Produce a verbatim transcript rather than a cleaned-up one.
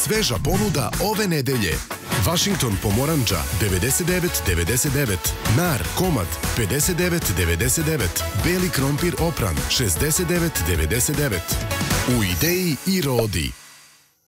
Sveža ponuda ove nedelje. Washington pomorandža devedeset devet devedeset devet, nar komad pedeset devet devedeset devet, beli krompir opran šezdeset devet devedeset devet. U Ideji i Rodi.